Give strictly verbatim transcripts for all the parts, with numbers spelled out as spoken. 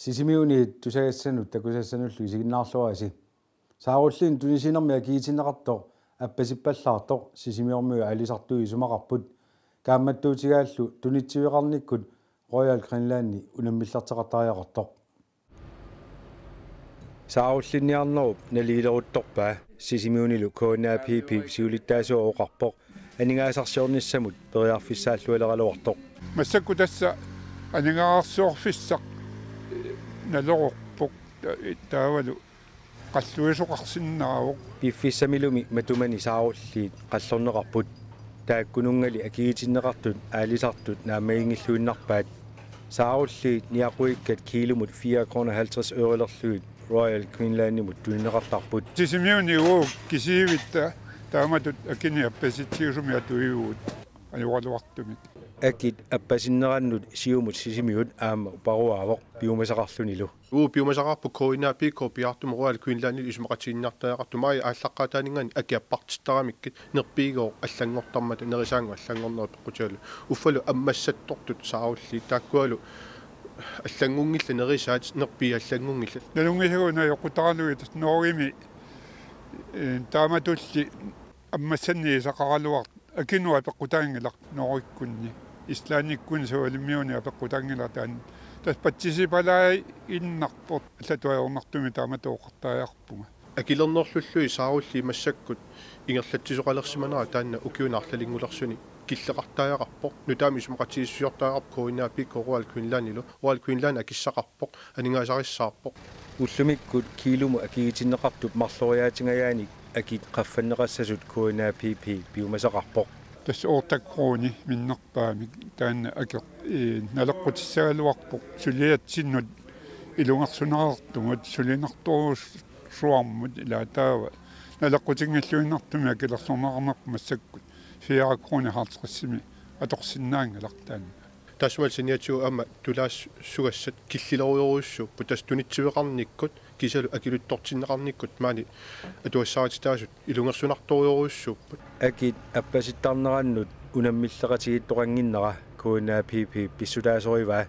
Sisimiuni tusagassanu takusassanullu isiginnaarluasi. Saarullin tunisinermia kiitineqartoq appasippallaartoq sisimiormiga alisartui sumaqarput kaammattuutigaallu tunitsiviqarnikkut Royal Greenlandi unammillarteqartariaqartoq. Saarullinniarnerup naliileruttorpaa sisimiunilu koonaapiipi siulittaasuo oqarpoq aningaasarsiornissamut periarfissaallualeraloortoq. Massakku tassa aningaarsiorfissaq naloqorpoq taavalu qalluisoqarsinnaaruq piffissamilumi matumani saarulliit qallorneqarput taakkunungali akiitinneqartut aalisartut naamaingilluinnarpaat saarulliit niaquikkat kiilumut fire kroner halvtreds ørelerluit Royal Greenlandimut tuinneqartarput sisimiuni uuk kisiivitta taamatut akiniappasitiusumi atuiuut anualuartumik akit appasinnерannut siumut sisimiut aama uparuaavoq piumasaqarlunilu uu piumasaqarpu koinaapi kopiartum Royal Greenlandil isumaqatiinnaartaaqartu mai ааllaqqaataaningani akiappartittaramikkit nerpiigoo аллангортармата нерисаангу аллангорнеру пеққутиалу уффалу аммассатторtut саарулли тааккуалу аллангунгилла нерисаат нерпи аллангунгилла налунгисагуна йоқутаралуит ноорими тааматулли аммассанни сақаралуар акинуа пеққутаангилар ноориккунни ислааниккун суалиммиуни апеққутаангилартаан тас патсисипалаи иннарпорт аллатуаернартуми тааматооқартариарпунга акилернерлуллуи саарулли массаккут ингерлатсисоқалерсиманера таанна укиунаарлалингулерсуни киллеқартариақарпоқ нутаами сумақатииссуйортариарп коинаа пикко Royal Greenlandилу Royal Greenland акиссақарпоқ анигаасариссаарпоқ уллумиккут килуму акиитиннеқартут марлориаатингаяаник акит qaffannеқассасут коинаа пипи пиумасақарпоқ тас оортаккрууни миннерпаамик таанна аке налеққутиссагалуарпоқ сулиатсиннут илунгерсунераартумут сулинерторус суармут илаатаава налеққутингиллуиннартуми акилерсорнеқарнерпу массаккут фиараккрууни хаартеқассими аторсиннаангалартаанна тасмал синиатсуу ама тулаас сугассат киллилеруйоруссу путас тунитсивеқарниккут кисалу акилуттортиннеқарниккут маани атуассаатитаасут илунгерсунарторуйоруссууппут акит аппаситтарнераннут унаммиллеқатигиттоқангиннера коинаа пипи писсутаасориваа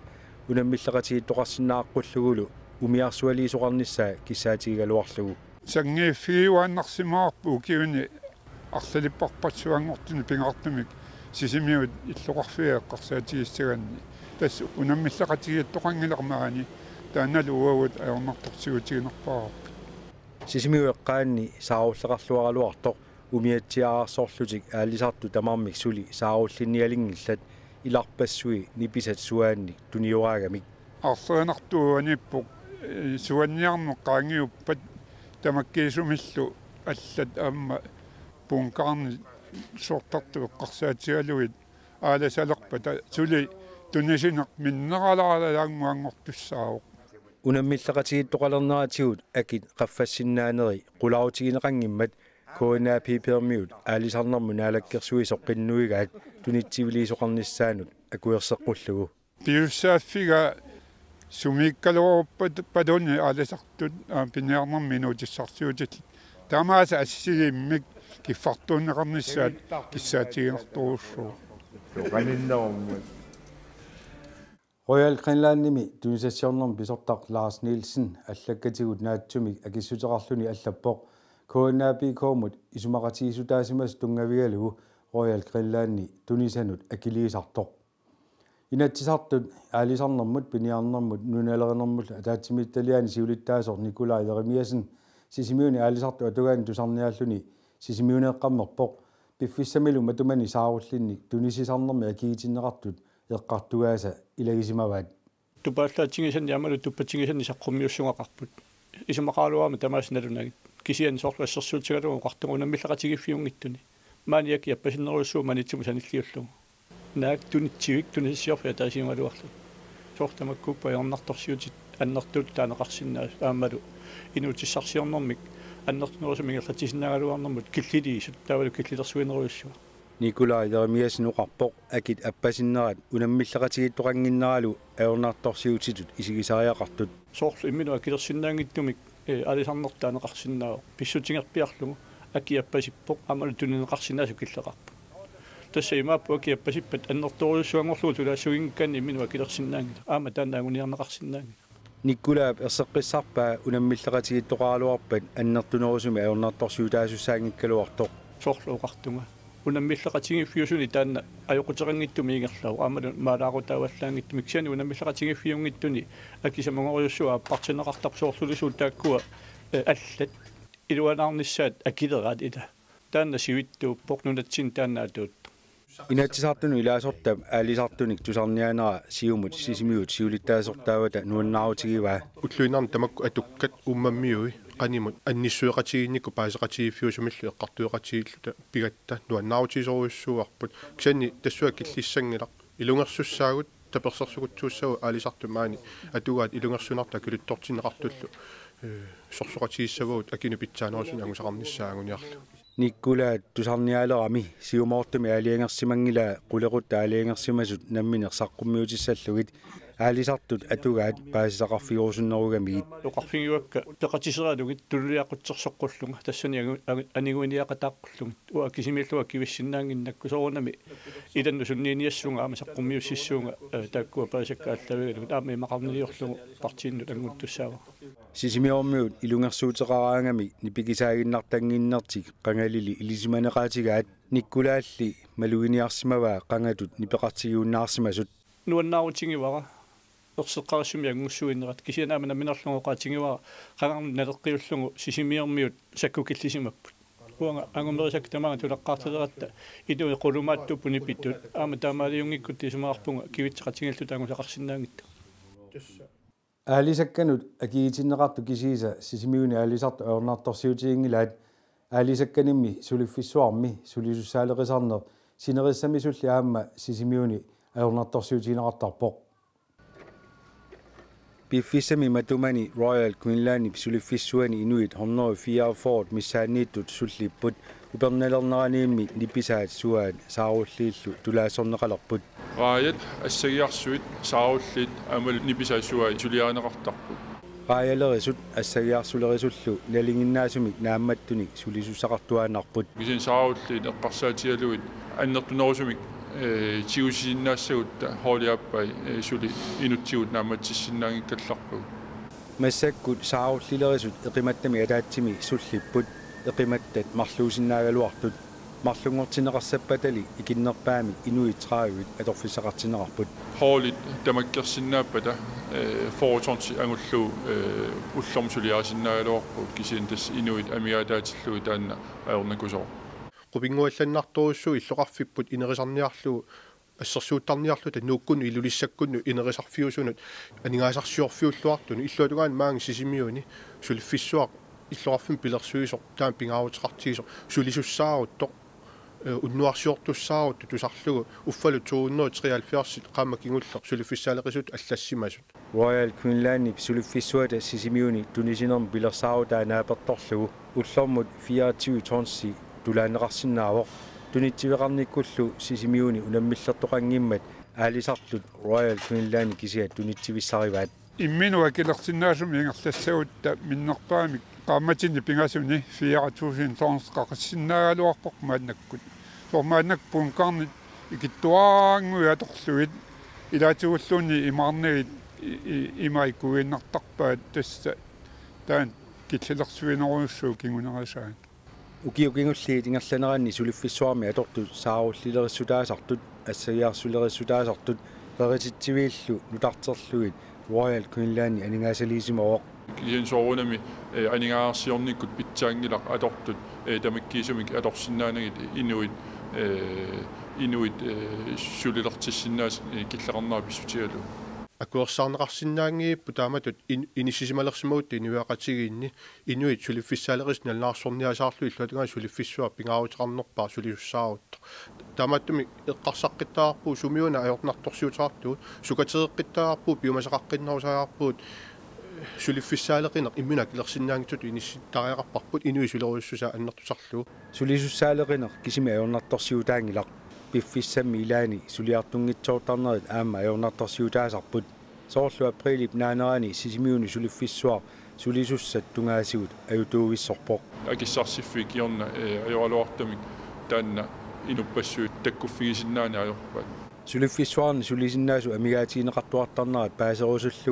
унаммиллеқатигиттоқарсинааққуллугулу умиарсуалиисоқарниссаа киссаатигигалуарлугу сангееффиуааннарсимаарпу укиуни арлалиппарпассуангортини пингартумик сисимиут иллоқарфиаққарсаатигиссаганни тас унаммиллеқатигиттоқангилермаани тааналу уавут аернартортигутигинерпаарпут сисимиуэққаанни сааруллеқарлуаралуартоқ умиатсиаарсоорлутик аалисарту тамармик сули сааруллинниалингиллат иларпассуи ниписат суаанник туниораагамик арсуанартуаниппоқ суанниарнеқ qaangiuppat тамаккиисумиллу аллат аама пункаарни сортарту эққарсаатигалуит ааласалерпата сули тунисинеқ миннералаалаангуангортуссаавоқ унаммиллеқатигиттоқалернератигут акит qaffassinnaaneri qulautigineqanngimmat коинаа пипермиут аалисарнэрму наалаккерсуисоқ қиннуигаат тунитсивилисоқарниссаанут акуерсеққуллугу пиуссааффига сумиккалуорпат падони ааласартут пинеарнер минутиссарсуутит тамааса ассигиммик киффартууннеқарниссаат киссаатигинерторуссуу Royal Greenlandimi tunisassiornerm pisortaq Lars Nielsen allakkatigут naattumik akissuteqarluni allappoq koonaapi koomut isumaqatigisutaasimas tungavigalugu Royal Greenlandi tunisanut akiliisartoq inatsisartut aalisarnermut piniarnermut nunalerinermut ataatimittaliani siulittaasor Nikolai Jeremiasen sisimiuni aalisartu atugaani tusarniaalluni sisimiuneeqqammerpoq piffissamilu matumani saarullinnik tunisisarnermi akiitinneqartut eqqartugaasa ilagisimavaat тупааллаатсигисан ямалу туппатсигисан исаққуммиуссугақарпут исумақаалуарма тамаасналунагит кисиан соорлассерсуутигалугу қартугунаммиллақатигиффиунгиттуни маниаки аппасиннеруссуу манитсуму саниллиуллугу наак тунитсивик тунисиорфиа таасиималуарлу соортамаккуппа ярнарторсиутит аннертут таанеқарсиннаас аамалу инуутиссарсиорнэрмик аннертунерусумингерлатисиннагалуарнэрмут киллилиисут таавалу киллилерсуинеруйуссуа Nikolai Jeremiasen uqarpoq akit appasinneraat unammillaqatigittoqanginneralу aornaartorsiutitut isigisariaqartut soorlu imminu akilерсиннаангиттумик алисарнертаанеқарсиннаава писсутингерпиарлугу акиаппасиппоқ амалу тунинеқарсинаасу киллеқарпу тасса имааппу акиаппасиппат аннерторуйуссуангорлугу тулаассугингккани иmmину акилерсиннаангила аама таанаагуниарнеқарсиннаанги Nikkulaap erseqqissarpaa unammillaratигиттоqaaluarpat аннертунерусуми аернартторсуутаасуссаангиккалуарtoq соорлууqartunga unammillaratигиффиусуни таанна ajоqутерангиттуми игерлау аамалу маалаарутааваллаангитту миксани унаммилларатигиффиунгиттуни акисамангориуссуа аппартинеқартар соорлулисуут тааккуа аллат илуанаарниссаат акилераат ита таанна сивиттууппоқ нунатсин тааннаатуут инатсисартуну илаасортам аалисартуник тусарнианера сиумут сисимиут сиулиттаасортаавата нуаннаарутигиваа уллуинаарни тамакку атуккат уммаммиуи qaнимут анниссуеқатигинникку паасеқатигиффиусумиллу эққартуеқатигиллута пигатта нуаннаарутисоруйуссуарпут кисанни тассуа киллиссангилақ илунгерсуссаагут таперсерсугутсууссагу аалисартумаани атугаат илунгерсунарта килуттортинеқартуллу сорсоқатигиссавуут акину питсаанерусуни ангусақарниссаагуниарлу никкулаат тусарниалерами сиумоортуми аалиангерсимангила qulерут аалиангерсимасут намминерсаққуммиутиссаллугит аалисартут атугаат паасисақарфигуусуннеругамигит оқарфигиуакка пеқатисераалугит туллиақутсерсоққуллунга тассани анигуиниақатааққуллугит уа кисимиаллуа кивиссиннаангиннакку соорнами иланну суннииниассунга аама саққуммиуссиссуунга тааккуа паасаккааллавигалугит аама имақарнилиорлугу партииннут ангуттуссаава сисимиормиут илунгерсуутеқараангами нипикисаагиннартангиннертик қангалили илисиманеқаатигаат никкулаалли малугиниарсимаваа қангатут нипеқартигиуннаарсимасут нуаннаарутингивара ерсеққарассуми ангуссуиннерат кисианаама наминерлугоқаатингивара қангарни налеққиуллугу сисимиормиут саккукиллисимаппут уанга ангумерисак тамага тулеққартилератта идуи қулумааттуппу нипиттут аама таамаалиунгиккут тисумаарпунга кивитсеқатингиллу таангусақарсинаангитту аалисакканут акигитиннеқарту кисииса сисимиуни аалисарту аернаарторсиутигингилаат аалисакканимми сулиффиссуарми сулисуссаалеқисарнер синериссами сулли аама сисимиуни аернаарторсиутигинеқартарпоқ пиффиссами матумани Royal Queensland сулиффиссуани инуит one oh four Ford миссаанииттут суллиппут уперналернераниимми нипписаат суаат сааруллииллу тулаассорнеқалерпут раят ассагиарсуит сааруллит амал ниписаасуа сулиаанеқартарпут раялерисут ассагиарсулерисуллу налингиннаасумик наамматтуник сулисуссақартуаанарпут кисин сааруллит эққарсаатигалуит аннертунерусумик э тиусиннаассагутта хоолиаппай сули инутсигут нааматсиссиннаангиккалларпу массаккут сааруллилерисут эқиматтами алаатсими суллиппут эқиматтат марлуусиннаагалуартут марлунгортинеқарсаппатали икиннерпаами инуитраавит аторфиссақартинеқарпут хоолит тамаккерсиннааппата э форторнси ангуллу э уллормсулиаасиннаагалуарпу кисин тас инуит амиаатаатиллуи таанна аернакусоо qupinguallanartuussu illoqarfipпут инерисарниарлу ассерсууттарниарлута нууккуну илулиссаккуну инерисарфиусунут анигаасарсиорфиуллуартуну иллуатугаан маанги сисимиуни сулиффиссуақ иллоқарфим пилерсуисоқ таам пингаарутеқартигисоқ сулисуссаарутто уннуарсиортуссаарутtu тусарлугу уффалу two seventy-three qaamma kingulleq сулиффиссаалеқисут аллассимасут Royal Queensland сулиффиссуата сисимиуни тунисинерм пилерсаарутаа наапертторлугу уллормут fireogtyve tonsi тулаанеқарсинаавоқ тунитсивеқарниккуллу сисимиуни унаммиллертоқангиммат аалисартут Royal Queensland кисиат тунитсивиссариваат имминуа килерсинаасуми ингерлассагутта миннерпаамик qaammatini pingasuni fiaatuusin toornsqaqassinnaaluarpoq maannakkut sormaannakpuun qarnit ikittuaangui atorluit ilaatugulluunni imaarnigit imaikuinnartarpaat tassa taan killelersuineruussuu kingunerasaan ukiukingulliit ingerlaneranni suliffissuarmi atortu saarullileriссутаасартут ассагиарсулерissутаасартут qeritittiviillu nutarterluit Royal Queensland aningaasaliisimooq кисин соорунами анигаарсиорниккут питсаангилақ аторттут тамаккиисумик аторсиннаанагит инуит инуит сулилертиссиннаас киллеқарнаа писсутигалу акуерсаарнеқарсиннаангииппу тааматут инисисималерсимаут инуяақатигиинни инуит сулиффиссаалерис налнаарсорниасаарлу иллуатугаа сулиффиссуа пингаарутеқарнерпаа сулиуссаарутто тааматтуми эққарсаққиттаарпу сумиуна аёрнарторсиутаартуут сукатеэққиттаарпу пиумасақаққиннарусааарпуут сулиффиссаалеқинеқ иммуна килерсиннаангитут инисситариақарпарпут инуи сулеруйуссусаа аннертусарлу сулисуссаалеқинеқ кисими аёрнарторсиутаангилақ пиффиссамми илаани сулиартунгитсоортарнерит аама аёрнарторсиутаасарпут соорлу априлип наанерани сисимиуни сулиффиссуар сулисуссат тунгаасигут аютуугиссорпоқ акиссарсиффи киорна аёралуартамик таанна инуппассуут таккуффигисиннаани аёрпат сулиффиссуарни сулисиннаасу амигаатигинеқартуартарнерат паасерусуллугу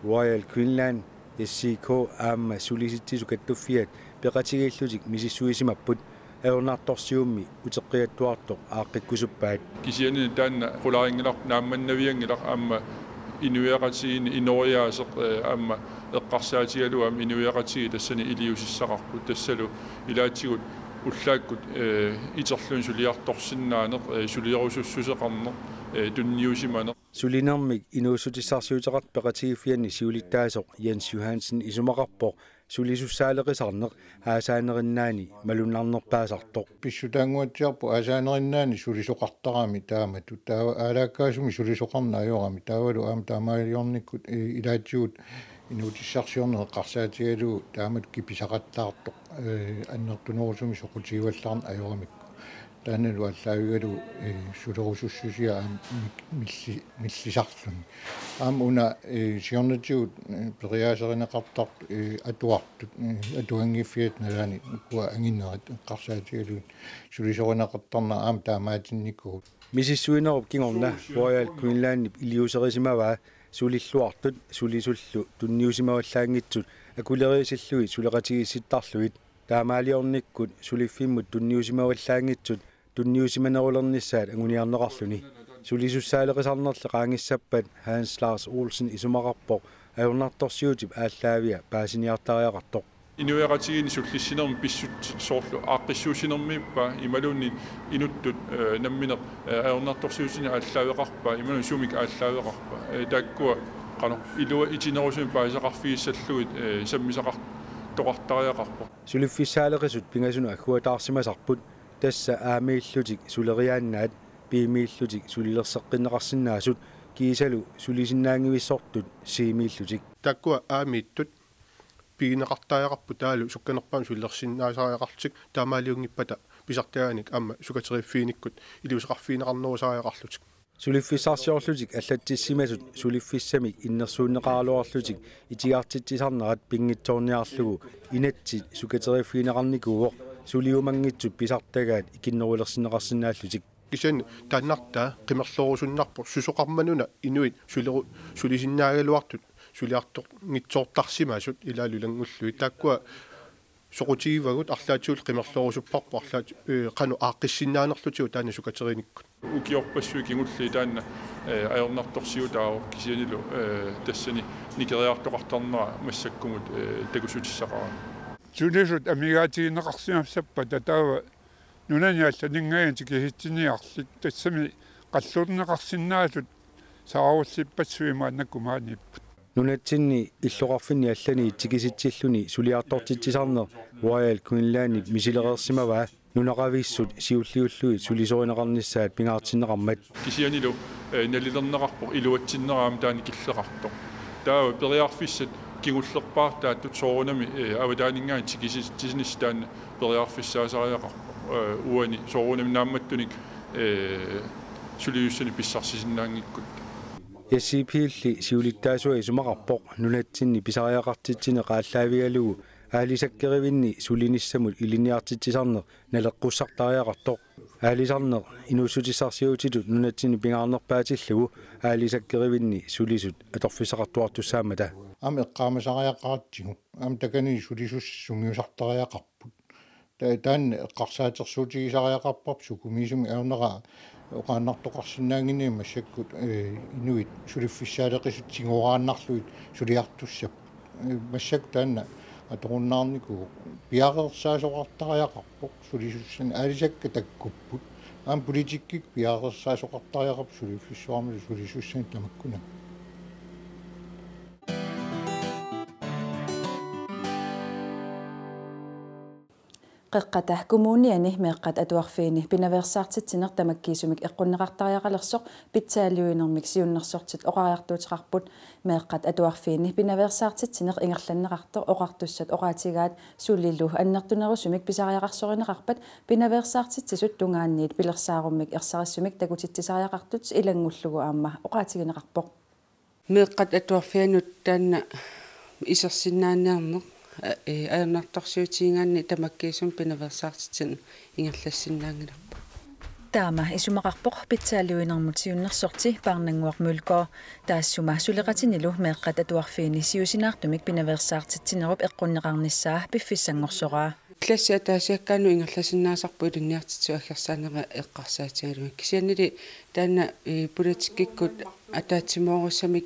Royal Queensland yassiiko aamma sulisittisukattufiat peqatigillutik misissuisimapput aornaartorsiummi uteqqiattuartoq aaqqikkusuppaat kisiani taanna qularingilaq naammannaviangilaq aamma inuiaqatiini inoriaaseq aamma eqqarsaatigalu aam inuiaqatigi tassani iliusissaqarput tassalu ilaatigut ullaakkut iterlun suliartorsinnaaneq suliarusussuseqarneq tunniusimaneq sulinermik inuussutissarsiuteqart peqatigifianni siulittaasoq Jens Johansen isumaqarpoq sulisussaaleqisarneq aasaanerinnaani malunarnerpaasartoq pissutaanguatiarpu aasaanerinnaani sulisuqartarami taamatu taa aalaakkaasumi sulisuqarna ajoorami taavalu aam taamaaliornikkut ilaatigut inuutissarsiorneq qarsaatigalu taamat kipisaqattaartoq annertunerusumi soqutigivallarna ajoramikku taanalu allaavigalu sulerusussusia aam milli millisarluni aam una siornatigut periaaserineqartart atuartut atuangiffiat nalaani kua anginnerat qarsaatigalu sulisorinaqartarna aam taamaatinnikku misissuinerup kingorna Royal Queensland iliuserisimavaa sulilluartut sulisullu tunniusimavallaangitsut akulerisillui suleqatigissittarluit taamaaliornikkut suliffimmut tunniusimavallaangitsut tunniusimanerulernissaat anguniarneqarluni sulisussaaleqisarnerle qaangissappat Hans Lars Olsen isumaqarpoq ajornartorsiutip aallaavia paasiniartariaqartoq inuiaqatigiini sullissinermi pissut soorlu aaqqissuusinermippa imalunni inuttut nammineq ajornartorsiutini aallaavеqarpa imalun sumik aallaavеqarpa taakkua qano ilua itinerusumi paasaqarfigissalluit sammisaqart toqartariaqarpoq suliffissaaleqisut pingasunu akkuataarsimasarput tassa aamiillutik suleriaannaat piimiillutik sulilerseqqinneqarsinnaasut kiisalu sulisinnaangivissortut siimiillutik takkua aamiittut piineqartaajaqarpu taalu sukkanerpaam sullersinnaasariaqartik taamaaliungippata pisartagaanik aamma sukateriiffiinikkut iliusaqarfiineqarnerusaariaqarlutik suliffissarsiorlutik allatsissimasut suliffissamik innersuunneqaaluarlutik itigaartitsisarnerat pingitsoorniarlugu inatsit sukateriiffiineqarnikuuoq suliumangitsut pisartagaat ikinnerulersineqarsinnaallutik kisan taannartaa qimerlerusunnarpoq susoqarmanuna inuit suleru sulisinnaagaluartut suliartoq ngitsoortarsimasut ilaalulangullu taakkua soqutigivagut arlaatiul qimerlerusupparpo arlaat qanu aaqqissinaanerlutigu taana sukateriinikkut ukiorpassui kingulli taanna ajornartorsiutaaru kisianilu tassani nikeriartoqartarnera massakkumut takusutissaqara sulisut amigaatigineqarsimassappa tataava nunaniallaninggaanti kihitsiniarlik tassami qallurneqarsinnaasut saarullippatsuimaannakkumaanipput nunatsinni illoqarfinni allani tikisitsilluni suliartortitsisarner Royal Queensland misilereersimavaa nunaqavissut siulliulluit sulisorineqarnissaat pingaartinneqarmat kisianilu nalilerneqarpoq iluatsinneraam taani killeqartoq taa periarfissat kingullerpaartaatut soorunami avataaninggaan tikisitsisnis taanna periarfissaasariaqarpoq uani soorunami naammattunik suliussani pissarsisinnaangikkut yassiiphiilli siulittaasua isumaqarpoq nunatsinni pisariaqartitsine qaallaavigalugu aalisakkerevinni sulinissamut iliniartitsisarner naleqqussartariaqartoq aalisarner inuussutissarsiutitut nunatsinni pingaarnerpaatillugu aalisakkerevinni sulisut atorfisaqartuartussaamata am eqqaamasariaqarattigu am takani sulisussummiusartariaqarput taan eqqarsaatersuutigisariaqarparp sukumiisumi aunera oqaannartoqarsinnaangini massakkut inuit suliffissaaleqisut singoraannarluit suliartussap massakku taanna atorunnaarniku piaqersaasоqartariaqarpoq sulisussan aalisakka takkupput am politikkik piaqersaasоqartariaqarp suliffissuarmi sulisussan tamakkuna qeqqatah kumuuniani meeqqat atuarfiini pinaversaartitsineq tamakkiisumik eqqunneqartariaqalersoq pitsaaliuinermik siunnersortit oqariartuutiqarput meeqqat atuarfiini pinaversaartitsineq ingerlanneqartoq oqartussat oqaatigaat sullilu annertunerusumik pisariaqarsorinneqarpat pinaversaartitsisut tungaanniit pilersaarummik ersarissumik takutittisariaqartut ilangullugu aamma oqaatigineqarpoq meeqqat atuarfianut taanna isерсиннаанниарнеq ajornartorsiutiingaanni tamakkiisum pinaversaartitsin ingerlassinnaangilappa таама исумақарпоқ питсаалуинэрмут сиуннэрсорти паарнангуармулко таассума сулеқатинилу меэққат атуарфиини сиусинаартумик пинаверсаартитсинеруп эққуннеқарниссаа пиффиссангорсораа класси атаасиаккаану ингерласиннаасарпу илинниартитсу аггерсаанера эққарсаатигалуг кисианнили таана политиккиккут атаатсимооруссамик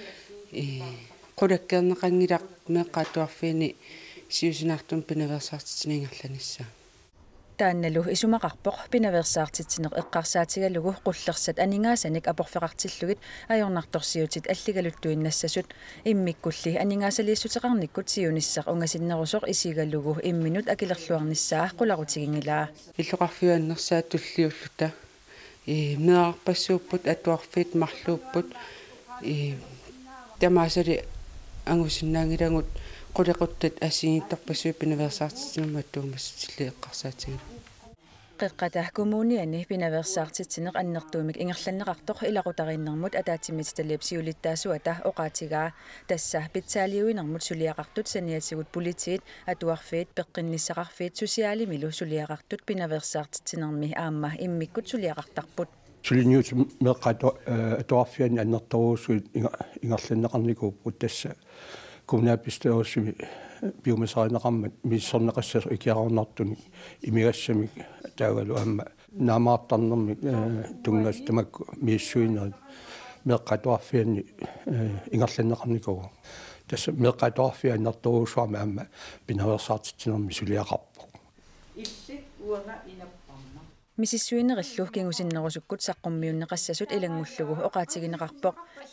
э qulakkeerneqanngilaq meeqqaatuarfiini siusinaartum pinaversaartitsiningерланиссаа таанналу исумақарпоқ пинаверсаартитсинеқ эққарсаатигалугу қуллерсат анингаасаник апорфеқартиллугит аёрнарторсиутит аллигалуттуиннассасут иммиккулли анингаасалииссутеқарниккут сиунissaq унгасиннерусоқ исигалугу имминут акилерлуарниссаа қуларутигингилаа иллоқарфиуаннерсаа туллиуллута э меарпассууппут атуарфит марлууппут э тамаасали ангусиннаангилагут qulaquttat asiinittarpassuи pinaversaartitsinamma tuumassutилли эққарсаатигу qeqqata kommuniani pinaversaartitsinеқ аннертуумик ингерланнеқартоқ илақутариннэрмут атаатимит талиапсиулиттаасуата оqaatigaa тасса питсаалиуинэрмут сулиақартут саниатигут политиит атуарфиит пеққинниссақарфиит сусиалимилу сулиақартут пинаверсаартитсинерми аама иммиккут сулиақартарпут сулиниут меққата атуарфиани аннерторуусуит ингерланнеқарникууппут тасса кумнааппистеруссими биомасаринеқармат миссорнеқассасу икиарорнартуни имигассамик таагалу аама наамаартарнерми тунгас тамакку мииссуинерит меққатуарфиани ингерланнеқарникугу тасса меққатуарфиа аннерторуусуарма аама пинаверсаартитсинерми сулиақарпо илли уага инаппарма мисиссуинериллу кингусиннерусуккут саққуммиуннеқассасут илангуллугу оqaатигинеқарпоқ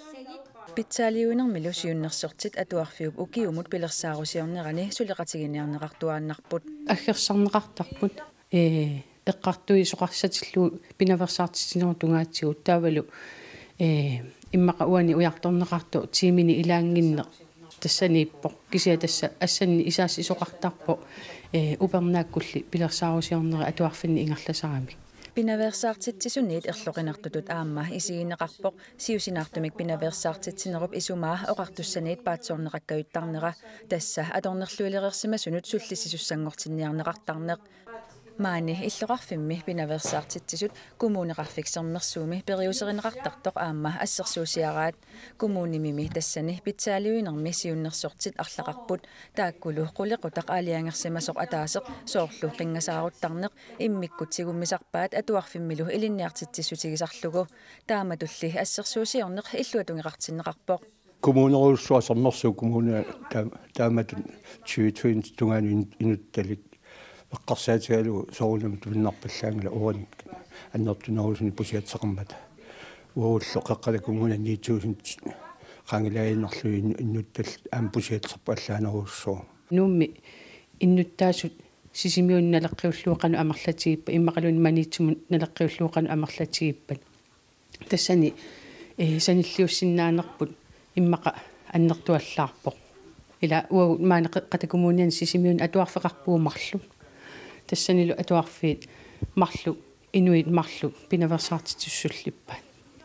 питсаалиуинэрмилу сиуннерсортит атуарфиуп укиумут пилерсаарусиорнерани сулеқатигиниарнеқартуааннарпут аггерсарнеқартарпут э эққартуи соқарсатиллу пинаверсаартитсинеру тунгаатсигут таавалу э иммақа уани уярторнеқарту тимини илаангинне тассанииппо кисиа тасса ассанни исаас исоқартарпо э упернааккулли пилерсаарусиорнери атуарфинни ингерласарами пинаверсаартитсисунниит ерлоқинартутут аама исигинеқарпоқ сиусинаартумик пинаверсаартитсинеруп исумаа оқартуссаниит паатсоорнеқаккаюттарнера тасса аторнерлуилерерсимасунут суллисисуссангортинниарнеқартарнеқ маани иллоқарфимми пинаверсаартитсисут коммунеқарфиксермерсууми периусеринеқартартоқ аама ассерсуусиараат коммунимими тассани питсаалиуинерми сиуннерсортит арлақарпут тааккулу қулеқутақ аалиангерсимасоқ атаасеқ соорлу қингасааруттарнеқ иммиккутсигуммисарпаат атуарфиммилу илинниартитсисутигисарлугу тааматулли ассерсуусиорнеқ иллуатунгеқартиннеқарпоқ коммунеруссуасернерсуу коммуна тааматун тюитвин тунгаани инутталик эққарсаатигалу соорунам туннарпаллаангала ураник аннертунерусни пусиатсеқармата уулло қеққала коммуна нитсуусин қангилаиннерлу иннуттал аам пусиатсерпа аллаанаруссуу нуумми иннуттаасут сисимиун налеққиуллуоқану амерлатигиппа иммақалуни манитсумун налеққиуллуоқану амерлатигиппат тассани э саниллиуссиннаанерпут иммақа аннертуаллаарпоқ ила уагу маана қатакумуниан сисимиун атуарфеқарпуумарлу тассанилу атуарфиит марлу инуит марлу пинаверсаартитсуллиппаат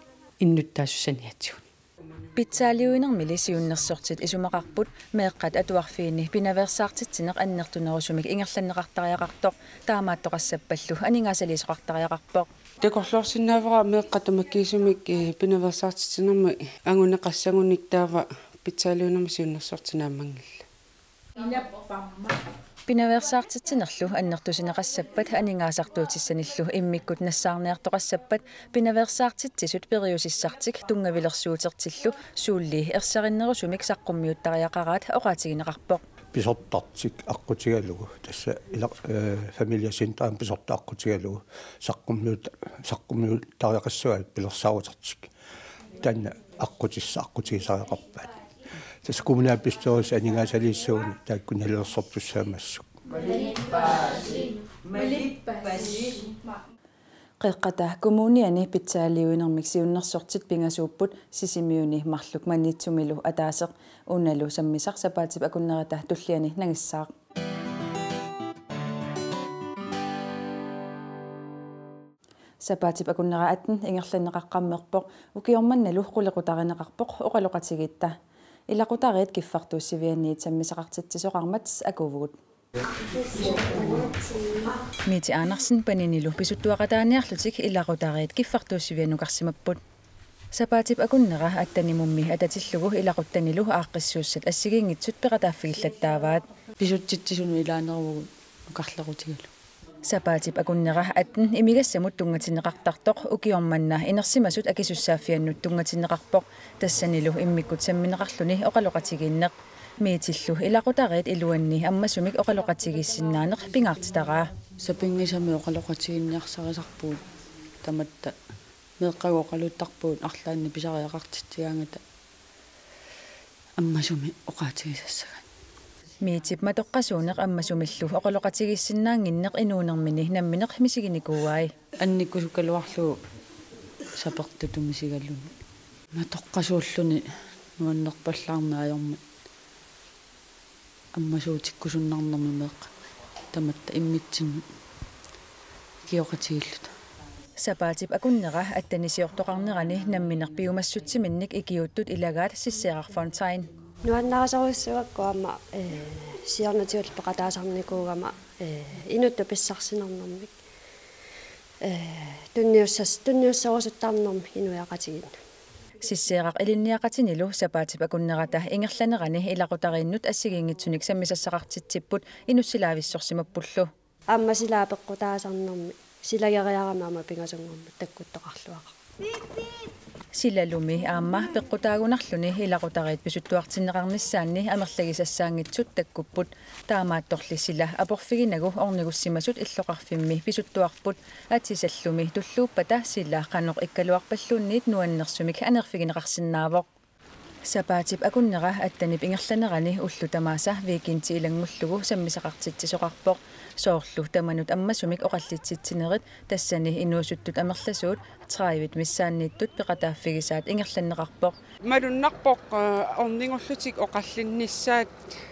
иннуттаассаниатсигут питсаалиуинэрмили сиуннерсортит исумақарпут меэққат атуарфиини пинаверсаартитсинеқ аннертунерусумик ингерланнеқартариақартоқ таамааттоқассаппаллу анингаасалисоқартариақарпоқ такорлуарсинаавара меэққатамаккисумик пинаверсаартитсинерми ангунеқассагуник таава питсаалиунэрми сиуннерсортинааммангилла инаппамма пинаверсаартитсинерлу аннертусинеқассаппат анингаасартуутиссаниллу иммиккут нассаарниартоқассаппат пинаверсаартитсисут периусиссартик тунгавилерсуутертиллу суулли ерсариннерусумик саққуммиуттариақараат оqaатигинеқарпоқ писортартик аққутигалугу тасса ила фамилия синтаам писортааққутигалугу саққуммиут саққуммиут тариақассуат пилерсаарутертик танна аққутисса аққутигисариақарпаат тасса коммунааппистерус анингаасалииссууни тааккуналерсортуссаамассу малиппаси малиппаси qeqqata kommuniani pitsaaliuinermik siunnerssortit pingasuupput sisimiuni marluk manitsumilu ataaseq unalu sammisaq sapaatip akunnerata tulliani nangissaaq sapaatip akunnera atten ingerlanneqaqqammerpoq ukiormannalu qulequtarineqarpoq oqaloqatigiitta ilaqutariit kiffartuussivianniit sammisaqartitsisoqarmat akuvugut Miti Andersen paninilu pisuttuaqataaniarlutik ilaqutareet kiffartuussivianukarsimapput. Sapaatip akunnera attanimummi atatillugu ilaquttanilu aaqqissuussat assigiingitsut peqataaffigillattaavaat. Pisuttitisunu ilaanerugu nukarlaqutigalu. Sapaatip akunnera atten imigassamut tungatinneqartartoq ukiormanna inersimasut akisussaaffiannut tungatinneqarpoq tassanilu immikkut sammineqarluni oqaloqatigiinneq. Miitillu ilaqutareet iluanni ammasumik oqaloqatigiissinaaneq pingaartitaraa. Sapingisami oqaloqatigiinniarsarisarpuut tamatta meeqqagoqaluttarpuut arlaanni pisariaqartittigaangata ammasumi oqaatigisassagan. Miitip matoqqasuuneq ammasumillu oqaloqatigiissinnaanginneq inuunermini nammineq misiginikuuai. Annikkusukaluarlu sapertutumisigaluni. Matoqqasuulluni nuannerpallaarmaajorma аммасуутиккусуннарнэрми меэкка таматта иммитсин киоқатигиллута сапаатип акуннера аттанисиортоқарнерани намминерпиумассутсиминник икиуттут илагаат сиссеқарфонтайн нуаннарасоруссуакку ама э сиарнатиул пеқатаасарникуугама э инутту писсарсинарнэрмик э тунниуссас тунниуссарусуттаарнэрми инуяқатигин сиссеэрақ илинниақатинилу сапаатип акуннерата ингерланерани илақутарииннут ассигингитсуник саммисассақартитсиппут инуссилаависсорсимаппуллу амма силаапеққутаасарнэрми силагериарама пингасунгорма таккуттоқарлуаqa силалуми аама пеққутаагунарлуни илақутариит писуттуартиннеқарниссаанни амерлагисассаангитсут таккуппут таамаатторли сила апорфигинагу орнигуссимасут иллоқарфимми писуттуарпут атисаллуми туллууппата сила қаноқ иккалуарпаллуунниит нуаннерсумик анерфигинеқарсинаавоқ сапаатип акуннера аттанип ингерланерани уллу тамааса викинти илангуллугу саммисақартитсисоқарпоқ соорлу таманут аммасумик оқаллитситсинерит тассани инуусуттут амерласуут трайвит миссааннииттут пеқатааффигисаат ингерланнеқарпоқ малуннарпоқ орнингуллутик оқаллинниссаат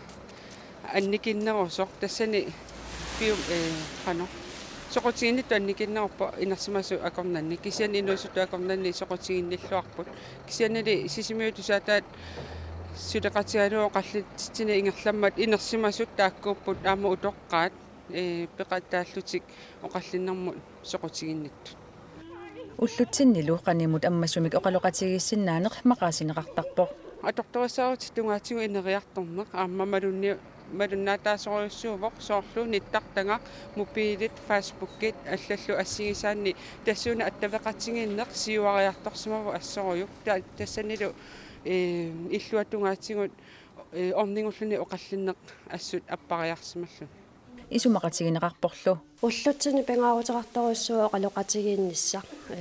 анникиннерусоқ тассани пиум э қано соқутигинниту анникиннеруппа инерсимасу акорнанни кисиан инуусутту акорнанни соқутигинниллуарпут кисианали сисимиутусаатаат сулеқатигалуо қаллитситсина ингерламмат инерсимасут тааккууппут аама утоққаат э пеқаттааллутик оқаллиннэрмут соқутигиннитту уллутсиннилу қанимут аммасумик оқалоқатигиссиннаанеқ мақаасинеқартарпоқ аторторсаарут тунгаатигу инериарторнеқ аама малунни малуннаатаасориуссуувоқ соорлу ниттартага мупилит фейсбуккит аллаллу ассигисаанни тассууна аттавеқатигиннеқ сиуариарторсимаву ассоруйук тассанилу э иллуатунгаатигут э орнингуллуни оқаллиннеқ ассут аппариарсималлу исумақатигинеқарпорлу уллутсини пенгаарутеқарторуссуа оқалоқатигииннисса э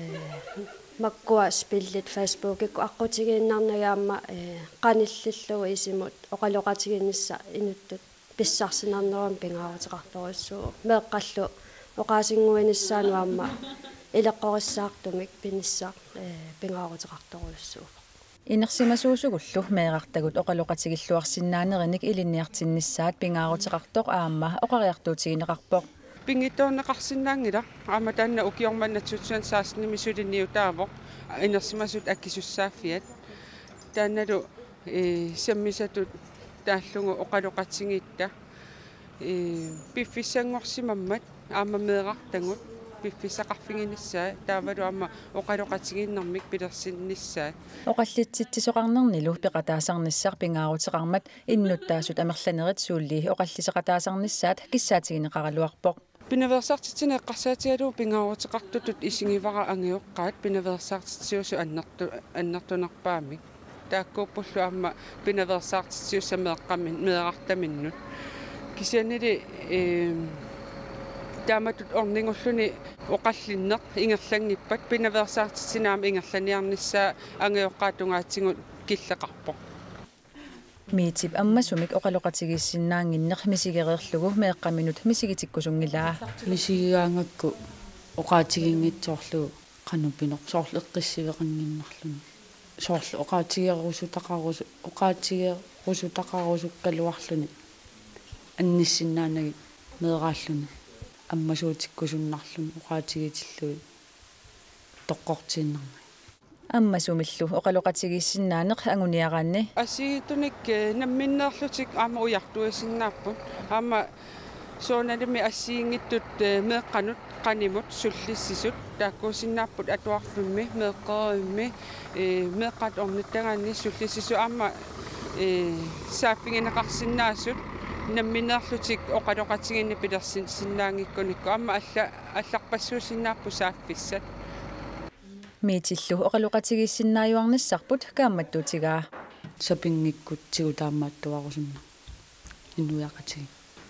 маккуа спиллит фейсбукикку аққутигииннарнагаама э қаниллиллугу исимут оқалоқатигииннисса инуттут писсарсинарнерам пенгаарутеқарторуссуа меэққаллу оқаасингуиниссаануаама илеққориссаартумик пинисса э пенгаарутеқарторуссуа инерсимасуусугуллу меэрартагут оқалоқатигиллуарсинаанериник илинниартиннissaат пингаарутеқартоқ аама оқариартуутигинеқарпоқ пингитоонеқарсинаангила аама таанна укиорманнатсутсуан саасними сулинниутаавоқ инерсимасут аккисуссааффиат таанналу э саммисатут тааллугу оқалоқатигиитта э пиффиссангорсимаммат аама меэрартагут пиффисақарфигиниссаа таавалу аама оқалоқатигииннэрмик пилерсинниссаа оқаллитситсисоқарнернилу пеқатаасарниссаар пингаарутеқармат иннуттаасут амерланерит суулли оқаллисеқатаасарниссаат киссаатигинеқаралуарпоқ пинаверсартитсина эққарсаатигалуу пингаарутеқартутут исигивара ангиоққаат пинаверсартитсиусу аннерту аннертунерпаамик тааккууппуллу аама пинаверсартитсиуса меэққамин меэрартаминнут кисианили э тааматут орнингуллуни оқаллиннеқ ингерлангиппат пинаверсаартитсинаама ингерланиарниссаа ангиоққаатунгаатсигут киллеқарпоқ миитип аммасумик оқалоқатигиссиннаангиннеқ мисигериерлугу меэққаминут мисигитиккусунгилаа мисигигаангакку оқаатигингитсоорлугу қанупинеқ соорлу эққиссивеқангиннарлуни соорлу оқаатигерусутақарусу оқаатигерусутақарусуккалуарлуни анниссиннаанагит меэрааллуни аммасуутиккусуннарлун оқаатигитиллуи тоққортииннарна аммасумиллу оқалоқатигиссиннаанеқ агуниараанни ассигитуник намминнерлутик аама уяртуисиннааппут аама сооналими ассиингиттут меэкканут канимут суллиссисут тааккуусиннааппут атуарфимми меэккеримми э меэккат орниттагаанни суллиссису аама э сааффигинеқарсиннаасут намминеерлутик оқалоқатигинни пилерсин синнаангиккуникку аама алла алларпассуусиннааппу сааффиссат митиллу оқалоқатигиссиннааюарниссарпут каамматтутигаа сапингиккутсигу таамааттуарусунна инуяқатиги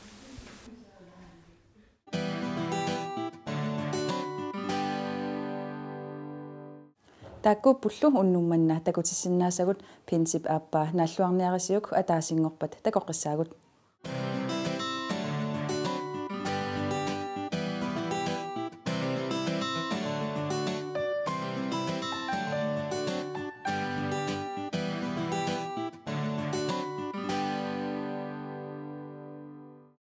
таккуппуллу уннумманна такутиссиннаасагут принцип ааппаа нааллуарниарисиук атаасингорпат такоққиссаагут